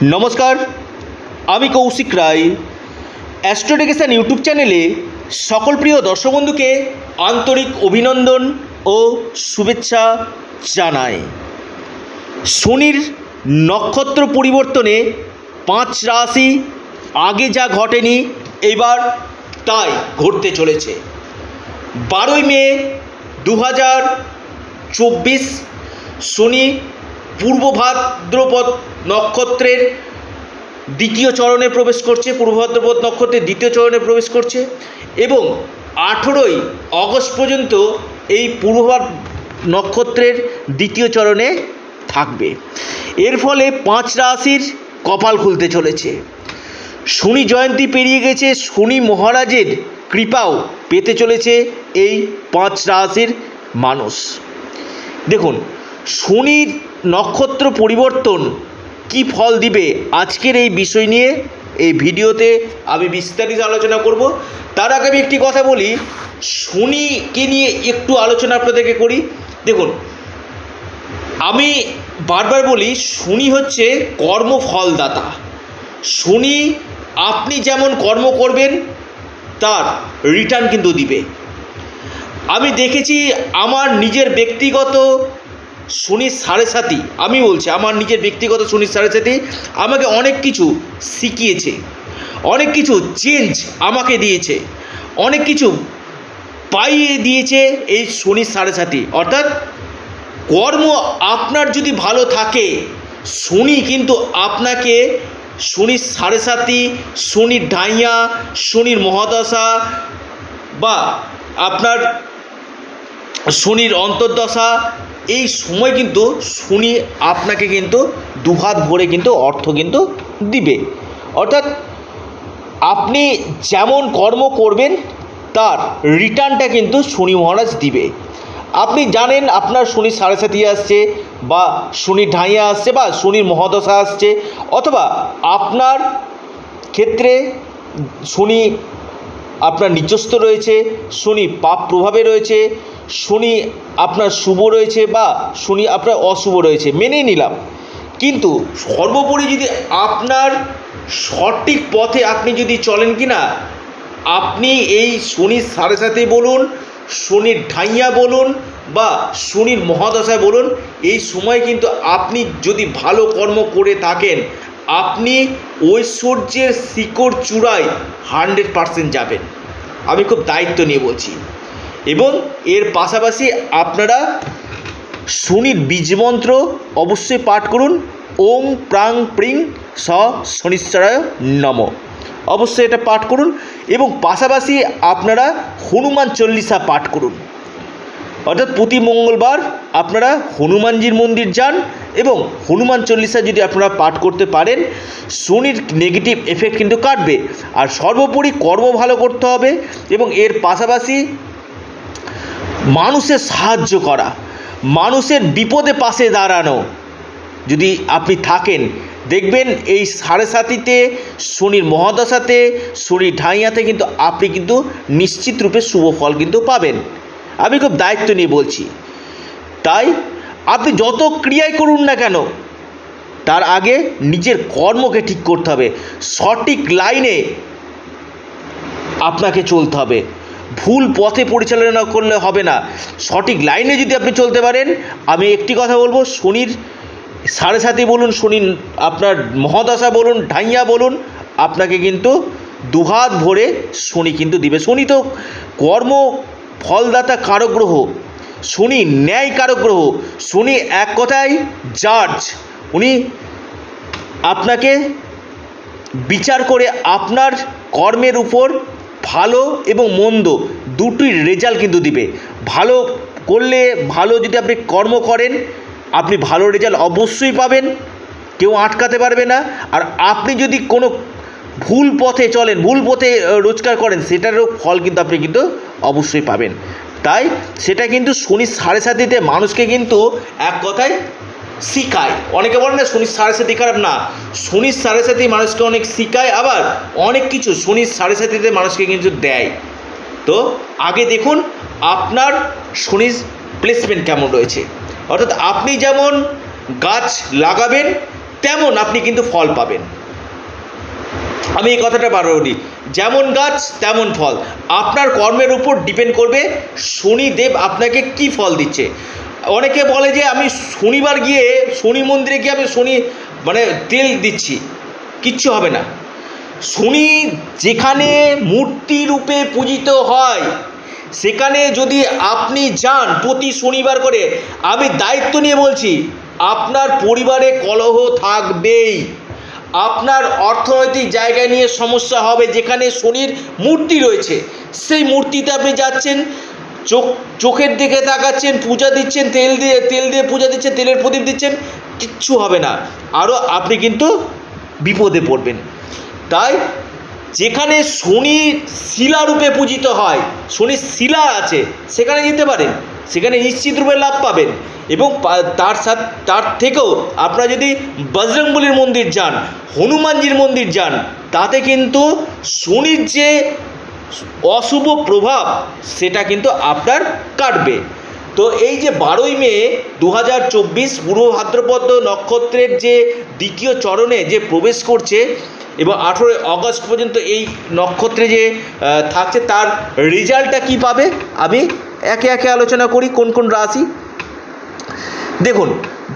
নমস্কার, আমি কৌশিক রায়। অ্যাস্ট্রোডিকেশন ইউটিউব চ্যানেলে সকল প্রিয় দর্শক বন্ধুকে আন্তরিক অভিনন্দন ও শুভেচ্ছা জানাই। শনির নক্ষত্র পরিবর্তনে 5 রাশি আগে যা ঘটেনি এবার তাই ঘটতে চলেছে। 12ই মে 2024 শনি পূর্ব ভাদ্রপদ নক্ষত্রের দ্বিতীয় চরণে প্রবেশ করছে, পূর্ব ভাদ্রপদ নক্ষত্রের দ্বিতীয় চরণে প্রবেশ করছে এবং 18ই অগস্ট পর্যন্ত এই পূর্ব নক্ষত্রের দ্বিতীয় চরণে থাকবে। এর ফলে 5 রাশির কপাল খুলতে চলেছে। শনি জয়ন্তী পেরিয়ে গেছে, শনি মহারাজের কৃপাও পেতে চলেছে এই 5 রাশির মানুষ। দেখুন, শনির নক্ষত্র পরিবর্তন কি ফল দিবে আজকের এই বিষয় নিয়ে এই ভিডিওতে আমি বিস্তারিত আলোচনা করব। তার আগে আমি একটি কথা বলি, শনিকে নিয়ে একটু আলোচনা আপনাদেরকে করি। দেখুন, আমি বারবার বলি শনি হচ্ছে কর্মফলদাতা। শনি আপনি যেমন কর্ম করবেন তার রিটার্ন কিন্তু দিবে। আমি দেখেছি আমার নিজের ব্যক্তিগত শনির সাড়ে সাথী, আমি বলছি আমার নিজের ব্যক্তিগত শনির সাড়ে সাথী আমাকে অনেক কিছু শিখিয়েছে, অনেক কিছু চেঞ্জ আমাকে দিয়েছে, অনেক কিছু পাইয়ে দিয়েছে এই শনির সাড়ে সাথী। অর্থাৎ কর্ম আপনার যদি ভালো থাকে, শনি কিন্তু আপনাকে শনির সাড়ে সাথী, শনির ঢাইয়া, শনির মহাদশা বা আপনার শনির অন্তর্দশা, এই সময় কিন্তু শনি আপনাকে কিন্তু দুহাত ভরে কিন্তু অর্থ কিন্তু দিবে। অর্থাৎ আপনি যেমন কর্ম করবেন তার রিটার্নটা কিন্তু শনি মহারাজ দিবে। আপনি জানেন আপনার শনির সাড়ে সাথী আসছে বা শনির ঢাইয়া আসছে বা শনির মহাদশা আসছে, অথবা আপনার ক্ষেত্রে শনি আপনার নিচস্থ রয়েছে, শনি পাপ প্রভাবে রয়েছে, শনি আপনার শুভ রয়েছে বা শনি আপনার অশুভ রয়েছে, মেনেই নিলাম। কিন্তু সর্বোপরি যদি আপনার সঠিক পথে আপনি যদি চলেন কি না, আপনি এই শনির সাড়ে সাথে বলুন, শনির ঢাইয়া বলুন বা শনির মহাদশায় বলুন, এই সময় কিন্তু আপনি যদি ভালো কর্ম করে থাকেন আপনি ঐশ্বর্যের শিকড় চূড়ায় 100% যাবেন। আমি খুব দায়িত্ব নিয়ে বলছি। এবং এর পাশাপাশি আপনারা শনির বীজমন্ত্র অবশ্যই পাঠ করুন, ওং প্রাং প্রিং স শনিশ্চরায় নম, অবশ্যই এটা পাঠ করুন। এবং পাশাপাশি আপনারা হনুমান চল্লিশা পাঠ করুন। অর্থাৎ প্রতি মঙ্গলবার আপনারা হনুমানজির মন্দির যান এবং হনুমান চল্লিশা যদি আপনারা পাঠ করতে পারেন শনির নেগেটিভ এফেক্ট কিন্তু কাটবে। আর সর্বোপরি কর্ম ভালো করতে হবে এবং এর পাশাপাশি মানুষের সাহায্য করা, মানুষের বিপদে পাশে দাঁড়ানো যদি আপনি থাকেন, দেখবেন এই সাড়ে সাতিতে, শনির মহাদশাতে, শনির ঢাইয়াতে কিন্তু আপনি কিন্তু নিশ্চিত রূপে শুভ ফল কিন্তু পাবেন। আমি খুব দায়িত্ব নিয়ে বলছি। তাই আপনি যত ক্রিয়াই করুন না কেন তার আগে নিজের কর্মকে ঠিক করতে হবে, সঠিক লাইনে আপনাকে চলতে হবে। ভুল পথে পরিচালনা করলে হবে না, সঠিক লাইনে যদি আপনি চলতে পারেন। আমি একটি কথা বলবো, শনির সাড়ে সাথী বলুন, শনির আপনার মহাদশা বলুন, ঢাইয়া বলুন, আপনাকে কিন্তু দুহাত ভরে শনি কিন্তু দিবে। শনি তো কর্ম ফলদাতা কারক গ্রহ, শনি ন্যায় কারক গ্রহ, শনি এক কথায় জাজ। উনি আপনাকে বিচার করে আপনার কর্মের উপর ভালো এবং মন্দ দুটোই রেজাল্ট কিন্তু দিবে। ভালো করলে, ভালো যদি আপনি কর্ম করেন আপনি ভালো রেজাল্ট অবশ্যই পাবেন, কেউ আটকাতে পারবে না। আর আপনি যদি কোনো ভুল পথে চলেন, ভুল পথে রোজগার করেন, সেটারও ফল কিন্তু আপনি কিন্তু অবশ্যই পাবেন। তাই সেটা কিন্তু শনির সাড়ে সাথীতে মানুষকে কিন্তু এক কথায় শিখায়। অনেকে বলেন না শনির সাড়ে সাথী খারাপ, না, শনির সাড়ে সাথী মানুষকে অনেক শিখায়, আবার অনেক কিছু শনির সাড়ে সাথীতে মানুষকে কিন্তু দেয়। তো আগে দেখুন আপনার শনির প্লেসমেন্ট কেমন রয়েছে। অর্থাৎ আপনি যেমন গাছ লাগাবেন তেমন আপনি কিন্তু ফল পাবেন। আমি এই কথাটা বারবার বলি, যেমন গাছ তেমন ফল। আপনার কর্মের উপর ডিপেন্ড করবে শনিদেব আপনাকে কি ফল দিচ্ছে। অনেকে বলে যে আমি শনিবার গিয়ে শনি মন্দিরে গিয়ে আমি শনি তেল দিচ্ছি, কিচ্ছু হবে না। শনি যেখানে মূর্তি রূপে পূজিত হয় সেখানে যদি আপনি যান প্রতি শনিবার করে, আমি দায়িত্ব নিয়ে বলছি আপনার পরিবারে কলহ থাকবেই, আপনার অর্থনৈতিক জায়গায় নিয়ে সমস্যা হবে। যেখানে শনির মূর্তি রয়েছে সেই মূর্তিতে আপনি যাচ্ছেন, চোখের দিকে তাকাচ্ছেন, পূজা দিচ্ছেন, তেল দিয়ে পূজা দিচ্ছেন, তেলের প্রদীপ দিচ্ছেন, কিচ্ছু হবে না, আরও আপনি কিন্তু বিপদে পড়বেন। তাই যেখানে শনি শিলারূপে পূজিত হয়, শনির শিলা আছে, সেখানে যেতে পারেন, সেখানে নিশ্চিত রূপে লাভ পাবেন। এবং তার থেকেও আপনারা যদি বজরংবলীর মন্দির যান, হনুমানজির মন্দির যান, তাতে কিন্তু শনির যে অশুভ প্রভাব সেটা কিন্তু আপনার কাটবে। তো এই যে 12ই মে 2024 পূর্ব ভাদ্রপদ নক্ষত্রের যে দ্বিতীয় চরণে যে প্রবেশ করছে এবং 18 অগস্ট পর্যন্ত এই নক্ষত্রে যে থাকছে, তার রেজাল্টটা কী পাবে আমি একে একে আলোচনা করি। কোন কোন রাশি দেখুন,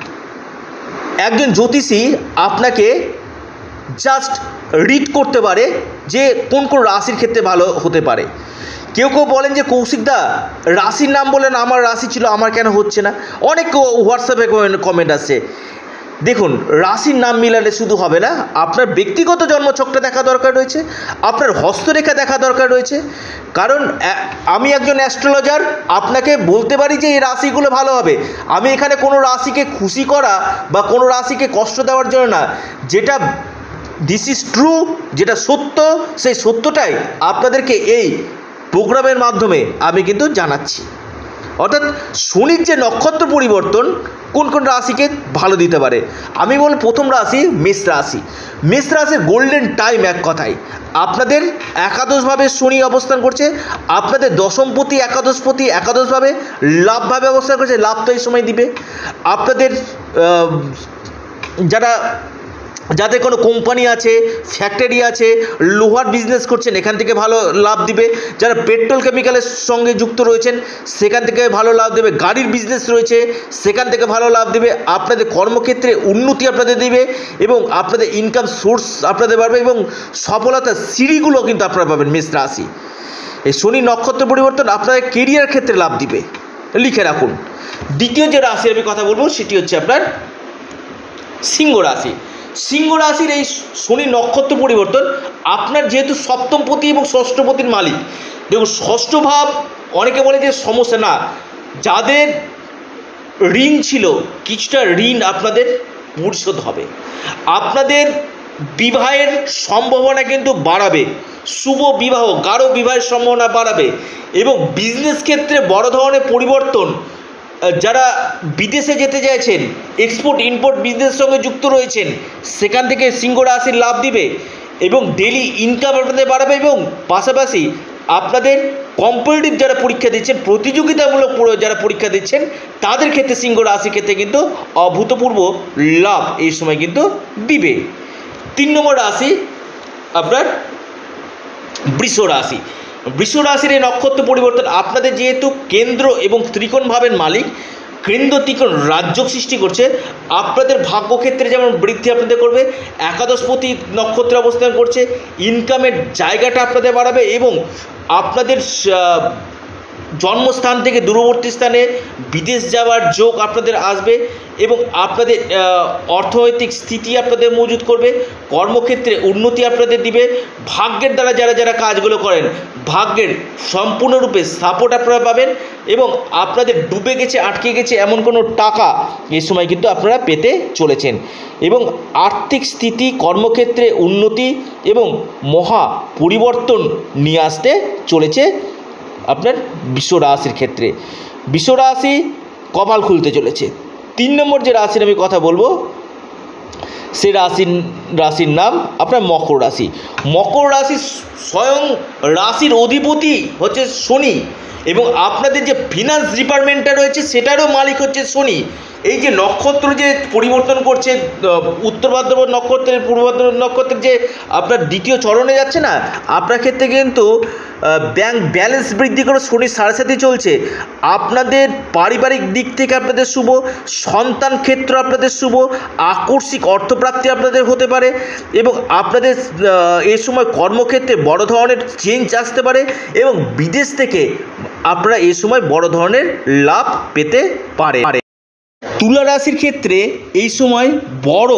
একজন জ্যোতিষী আপনাকে জাস্ট রিড করতে পারে যে কোন কোন রাশির ক্ষেত্রে ভালো হতে পারে। কেউ কেউ বলেন যে কৌশিকদা রাশির নাম বলেন, আমার রাশি ছিল আমার কেন হচ্ছে না। অনেক হোয়াটসঅ্যাপে কমেন্ট আসছে। দেখুন, রাশির নাম মিলালে শুধু হবে না, আপনার ব্যক্তিগত জন্মছকটা দেখা দরকার রয়েছে, আপনার হস্তরেখা দেখা দরকার রয়েছে। কারণ আমি একজন অ্যাস্ট্রোলজার, আপনাকে বলতে পারি যে এই রাশিগুলো ভালো হবে। আমি এখানে কোনো রাশিকে খুশি করা বা কোনো রাশিকে কষ্ট দেওয়ার জন্য না, যেটা দিস ইজ ট্রু, যেটা সত্য, সেই সত্যটাই আপনাদেরকে এই প্রোগ্রামের মাধ্যমে আমি কিন্তু জানাচ্ছি। অর্থাৎ শনির যে নক্ষত্র পরিবর্তন কোন কোন রাশিকে ভালো দিতে পারে, আমি বলি প্রথম রাশি মেষ রাশি। মেষ রাশির গোল্ডেন টাইম, এক কথায় আপনাদের একাদশভাবে শনি অবস্থান করছে, আপনাদের দশমপতি একাদশভাবে লাভভাবে অবস্থান করছে, লাভ তো এই সময় দিবে। আপনাদের যাদের কোনো কোম্পানি আছে, ফ্যাক্টরি আছে, লোহার বিজনেস করছেন, এখান থেকে ভালো লাভ দিবে। যারা পেট্রোল কেমিক্যালের সঙ্গে যুক্ত রয়েছেন সেখান থেকে ভালো লাভ দেবে। গাড়ির বিজনেস রয়েছে সেখান থেকে ভালো লাভ দেবে। আপনাদের কর্মক্ষেত্রে উন্নতি আপনাদের দেবে এবং আপনাদের ইনকাম সোর্স আপনাদের বাড়বে এবং সফলতার সিঁড়িগুলো কিন্তু আপনারা পাবেন। মেষ রাশি, এই শনি নক্ষত্র পরিবর্তন আপনাদের কেরিয়ার ক্ষেত্রে লাভ দিবে, লিখে রাখুন। দ্বিতীয় যে রাশির আমি কথা বলবো সেটি হচ্ছে আপনার সিংহ রাশি। সিংহ রাশির এই শনি নক্ষত্র পরিবর্তন আপনার যেহেতু সপ্তমপতি এবং ষষ্ঠপতির মালিক। দেখুন, ষষ্ঠ ভাব অনেকে বলে যে সমস্যা না, যাদের ঋণ ছিল কিছুটা ঋণ আপনাদের পরিশোধ হবে, আপনাদের বিবাহের সম্ভাবনা কিন্তু বাড়াবে, শুভ বিবাহ গাঢ় বিবাহের সম্ভাবনা বাড়াবে এবং বিজনেস ক্ষেত্রে বড় ধরনের পরিবর্তন। যারা বিদেশে যেতে চাইছেন, এক্সপোর্ট ইম্পোর্ট বিজনেসের সঙ্গে যুক্ত রয়েছেন, সেখান থেকে সিংহ রাশির লাভ দিবে এবং ডেলি ইনকাম আপনাদের বাড়াবে এবং পাশাপাশি আপনাদের কম্পিটিটিভ যারা পরীক্ষা দিচ্ছেন, প্রতিযোগিতামূলক যারা পরীক্ষা দিচ্ছেন, তাদের ক্ষেত্রে সিংহ রাশির ক্ষেত্রে কিন্তু অভূতপূর্ব লাভ এই সময় কিন্তু দিবে। 3 নম্বর রাশি আপনার বৃষ রাশি। বৃষ রাশির এই নক্ষত্র পরিবর্তন আপনাদের যেহেতু কেন্দ্র এবং ত্রিকোণ ভাবের মালিক, কেন্দ্র ত্রিকোণ রাজ্য সৃষ্টি করছে, আপনাদের ভাগ্যক্ষেত্রে যেমন বৃদ্ধি আপনাদের করবে, একাদশপতি নক্ষত্রে অবস্থান করছে, ইনকামের জায়গাটা আপনাদের বাড়াবে এবং আপনাদের জন্মস্থান থেকে দূরবর্তী স্থানে বিদেশ যাওয়ার যোগ আপনাদের আসবে এবং আপনাদের অর্থনৈতিক স্থিতি আপনাদের মজুত করবে, কর্মক্ষেত্রে উন্নতি আপনাদের দিবে। ভাগ্যের দ্বারা যারা কাজগুলো করেন, ভাগ্যের সম্পূর্ণরূপে সাপোর্ট আপনারা পাবেন এবং আপনাদের ডুবে গেছে, আটকে গেছে এমন কোনো টাকা এই সময় কিন্তু আপনারা পেতে চলেছেন এবং আর্থিক স্থিতি, কর্মক্ষেত্রে উন্নতি এবং মহা পরিবর্তন নিয়ে আসতে চলেছে আপনার বৃষ রাশির ক্ষেত্রে। বৃষ রাশি কপাল খুলতে চলেছে। 3 নম্বর যে রাশির আমি কথা বলবো সে রাশির নাম আপনার মকর রাশি। মকর রাশি স্বয়ং রাশির অধিপতি হচ্ছে শনি, এবং আপনাদের যে ফিনান্স ডিপার্টমেন্টটা রয়েছে সেটারও মালিক হচ্ছে শনি। এই যে নক্ষত্র যে পরিবর্তন করছে, উত্তর ভাদ্রপদ নক্ষত্রের পূর্ব ভাদ্রপদ নক্ষত্রের যে আপনার দ্বিতীয় চরণে যাচ্ছে না, আপনার ক্ষেত্রে কিন্তু ব্যাংক ব্যালেন্স বৃদ্ধি করে শনির সাড়ে সাথে চলছে। আপনাদের পারিবারিক দিক থেকে আপনাদের শুভ, সন্তান ক্ষেত্র আপনাদের শুভ, আকস্মিক অর্থপ্রাপ্তি আপনাদের হতে পারে, এবং আপনাদের এই সময় কর্মক্ষেত্রে বড় ধরনের চেঞ্জ আসতে পারে, এবং বিদেশ থেকে আপনারা এই সময় বড় ধরনের লাভ পেতে পারে। তুলা রাশির ক্ষেত্রে এই সময় বড়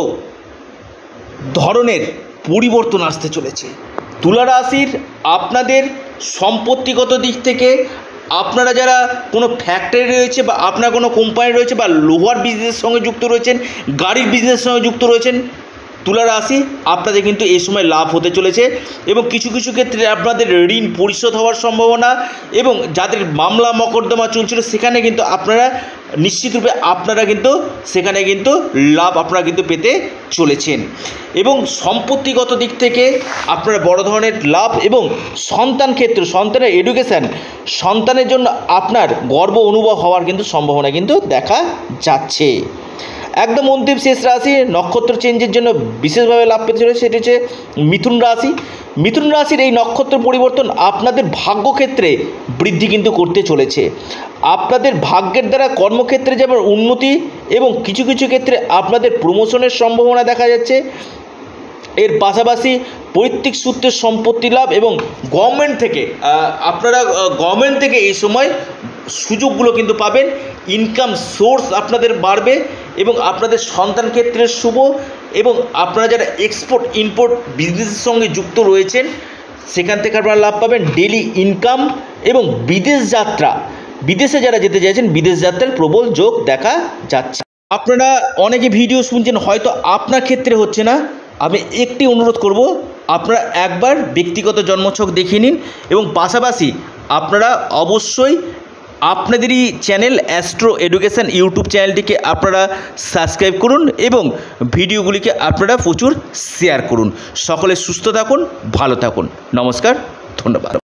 ধরনের পরিবর্তন আসতে চলেছে। তুলা রাশির আপনাদের সম্পত্তিগত দিক থেকে আপনারা যারা কোনো ফ্যাক্টরি রয়েছে বা আপনার কোনো কোম্পানি রয়েছে বা লোহার বিজনেসের সঙ্গে যুক্ত রয়েছেন, গাড়ির বিজনেসের সঙ্গে যুক্ত রয়েছেন, তুলা রাশি আপনাদের কিন্তু এই সময় লাভ হতে চলেছে, এবং কিছু কিছু ক্ষেত্রে আপনাদের ঋণ পরিশোধ হওয়ার সম্ভাবনা, এবং যাদের মামলা মকদ্দমা চলছিল সেখানে কিন্তু আপনারা নিশ্চিতরূপে আপনারা কিন্তু সেখানে কিন্তু লাভ আপনারা কিন্তু পেতে চলেছেন। এবং সম্পত্তিগত দিক থেকে আপনারা বড় ধরনের লাভ, এবং সন্তান ক্ষেত্র, সন্তানের এডুকেশান, সন্তানের জন্য আপনার গর্ব অনুভব হওয়ার কিন্তু সম্ভাবনা কিন্তু দেখা যাচ্ছে। একদম অন্তিম শেষ রাশি নক্ষত্র চেঞ্জের জন্য বিশেষভাবে লাভ পেতে চলেছে, সেটি হচ্ছে মিথুন রাশি। মিথুন রাশির এই নক্ষত্র পরিবর্তন আপনাদের ভাগ্যক্ষেত্রে বৃদ্ধি কিন্তু করতে চলেছে। আপনাদের ভাগ্যের দ্বারা কর্মক্ষেত্রে যেমন উন্নতি, এবং কিছু কিছু ক্ষেত্রে আপনাদের প্রমোশনের সম্ভাবনা দেখা যাচ্ছে। এর পাশাপাশি পৈতৃক সূত্রে সম্পত্তি লাভ, এবং গভর্নমেন্ট থেকে আপনারা গভর্নমেন্ট থেকে এই সময় সুযোগগুলো কিন্তু পাবেন। ইনকাম সোর্স আপনাদের বাড়বে, এবং আপনাদের সন্তান ক্ষেত্রের শুভ, এবং আপনারা যারা এক্সপোর্ট ইম্পোর্ট বিজনেসের সঙ্গে যুক্ত রয়েছেন সেখান থেকে আপনারা লাভ পাবেন। ডেলি ইনকাম এবং বিদেশ যাত্রা, বিদেশে যারা যেতে চাইছেন বিদেশ যাত্রার প্রবল যোগ দেখা যাচ্ছে। আপনারা অনেকে ভিডিও শুনছেন, হয়তো আপনার ক্ষেত্রে হচ্ছে না, আমি একটি অনুরোধ করব, আপনারা একবার ব্যক্তিগত জন্মছক দেখিয়ে নিন, এবং পাশাপাশি আপনারা অবশ্যই আপনাদেরই চ্যানেল অ্যাস্ট্রো এডুকেশান ইউটিউব চ্যানেলটিকে আপনারা সাবস্ক্রাইব করুন, এবং ভিডিওগুলিকে আপনারা প্রচুর শেয়ার করুন। সকলে সুস্থ থাকুন, ভালো থাকুন। নমস্কার, ধন্যবাদ।